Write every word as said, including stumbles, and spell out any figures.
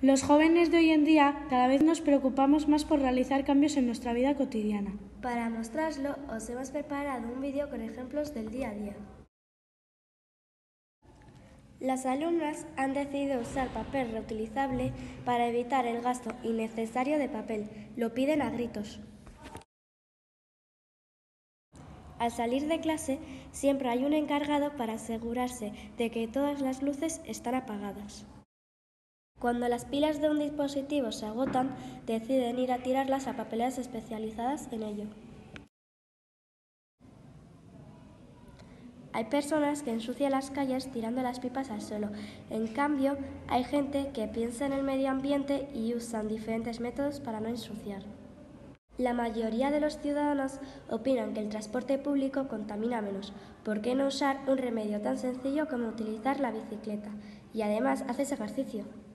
Los jóvenes de hoy en día cada vez nos preocupamos más por realizar cambios en nuestra vida cotidiana. Para mostrarlo, os hemos preparado un vídeo con ejemplos del día a día. Las alumnas han decidido usar papel reutilizable para evitar el gasto innecesario de papel. Lo piden a gritos. Al salir de clase, siempre hay un encargado para asegurarse de que todas las luces están apagadas. Cuando las pilas de un dispositivo se agotan, deciden ir a tirarlas a papeleras especializadas en ello. Hay personas que ensucian las calles tirando las pipas al suelo. En cambio, hay gente que piensa en el medio ambiente y usan diferentes métodos para no ensuciar. La mayoría de los ciudadanos opinan que el transporte público contamina menos. ¿Por qué no usar un remedio tan sencillo como utilizar la bicicleta? Y además haces ejercicio.